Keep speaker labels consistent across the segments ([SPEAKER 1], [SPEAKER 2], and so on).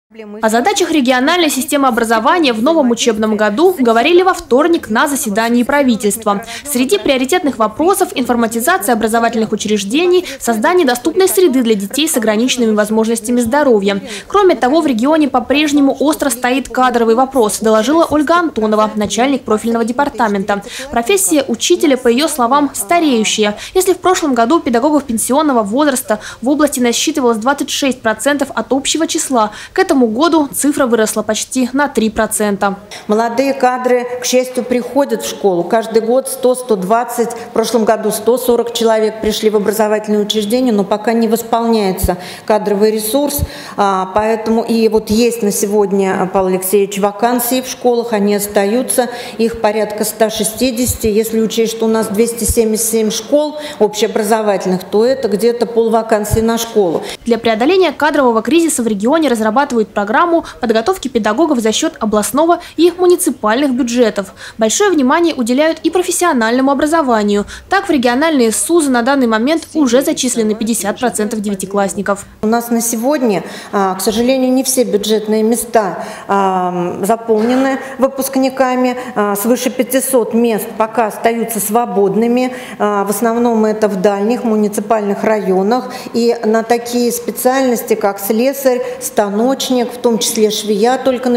[SPEAKER 1] О задачах региональной системы образования в новом учебном году говорили во вторник на заседании правительства. Среди приоритетных вопросов – информатизация образовательных учреждений, создание доступной среды для детей с ограниченными возможностями здоровья. Кроме того, в регионе по-прежнему остро стоит кадровый вопрос, доложила Ольга Антонова, начальник профильного департамента. Профессия учителя, по ее словам, стареющая. Если в прошлом году педагогов пенсионного возраста в области насчитывалось 26% от общего числа, к этому году цифра выросла почти на 3%.
[SPEAKER 2] Молодые кадры, к счастью, приходят в школу. Каждый год 100-120, в прошлом году 140 человек пришли в образовательные учреждения, но пока не восполняется кадровый ресурс. Поэтому и вот есть на сегодня, Павел Алексеевич, вакансии в школах, они остаются, их порядка 160. Если учесть, что у нас 277 школ общеобразовательных, то это где-то полвакансий на школу.
[SPEAKER 1] Для преодоления кадрового кризиса в регионе разрабатывают программу подготовки педагогов за счет областного и муниципальных бюджетов. Большое внимание уделяют и профессиональному образованию. Так, в региональные СУЗы на данный момент уже зачислены 50% девятиклассников.
[SPEAKER 2] У нас на сегодня, к сожалению, не все бюджетные места заполнены выпускниками. Свыше 500 мест пока остаются свободными. В основном это в дальних муниципальных районах. И на такие специальности, как слесарь, станочник, в том числе швея, только на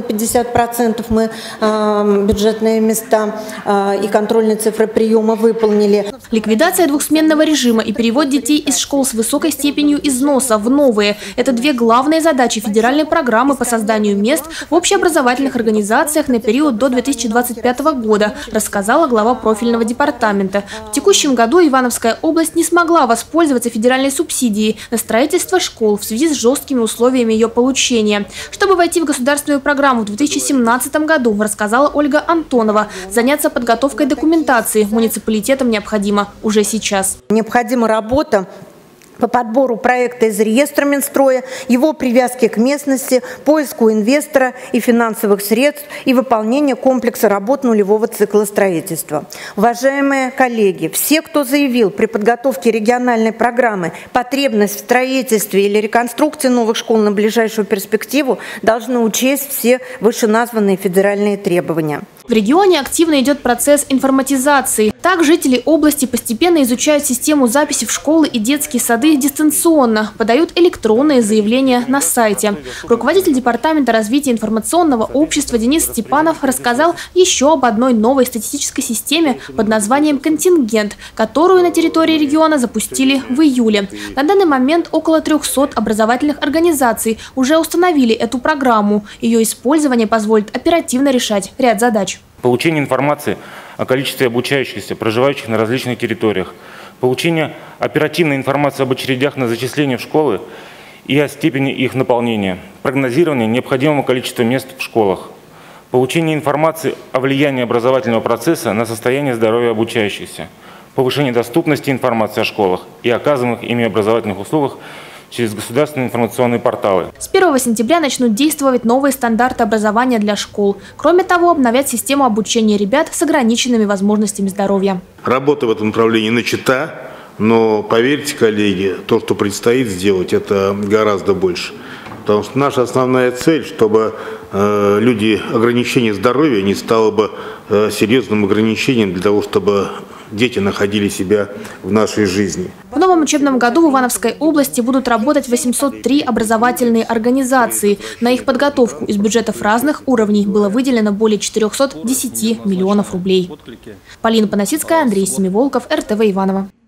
[SPEAKER 2] 50% мы бюджетные места и контрольные цифры приема выполнили.
[SPEAKER 1] Ликвидация двухсменного режима и перевод детей из школ с высокой степенью износа в новые – это две главные задачи федеральной программы по созданию мест в общеобразовательных организациях на период до 2025 года, рассказала глава профильного департамента. В текущем году Ивановская область не смогла воспользоваться федеральной субсидией на строительство школ в связи с жесткими условиями ее получения. Чтобы войти в государственную программу в 2017 году, рассказала Ольга Антонова, заняться подготовкой документации муниципалитетам необходимо уже сейчас.
[SPEAKER 2] Необходима работа по подбору проекта из реестра Минстроя, его привязке к местности, поиску инвестора и финансовых средств и выполнение комплекса работ нулевого цикла строительства. Уважаемые коллеги, все, кто заявил при подготовке региональной программы потребность в строительстве или реконструкции новых школ на ближайшую перспективу, должны учесть все вышеназванные федеральные требования.
[SPEAKER 1] В регионе активно идет процесс информатизации. Так, жители области постепенно изучают систему записи в школы и детские сады дистанционно, подают электронные заявления на сайте. Руководитель департамента развития информационного общества Денис Степанов рассказал еще об одной новой статистической системе под названием «Контингент», которую на территории региона запустили в июле. На данный момент около 300 образовательных организаций уже установили эту программу. Ее использование позволит оперативно решать ряд задач.
[SPEAKER 3] Получение информации о количестве обучающихся, проживающих на различных территориях, получение оперативной информации об очередях на зачисление в школы и о степени их наполнения, прогнозирование необходимого количества мест в школах, получение информации о влиянии образовательного процесса на состояние здоровья обучающихся, повышение доступности информации о школах и оказываемых ими образовательных услугах через государственные информационные порталы.
[SPEAKER 1] С 1 сентября начнут действовать новые стандарты образования для школ. Кроме того, обновят систему обучения ребят с ограниченными возможностями здоровья.
[SPEAKER 4] Работа в этом направлении начата, но поверьте, коллеги, то, что предстоит сделать, это гораздо больше. Потому что наша основная цель, чтобы люди ограничения здоровья не стало бы серьезным ограничением для того, чтобы дети находили себя в нашей жизни.
[SPEAKER 1] В новом учебном году в Ивановской области будут работать 803 образовательные организации. На их подготовку из бюджетов разных уровней было выделено более 410 миллионов рублей. Полина Панасицкая, Андрей Семиволков, РТВ Иваново.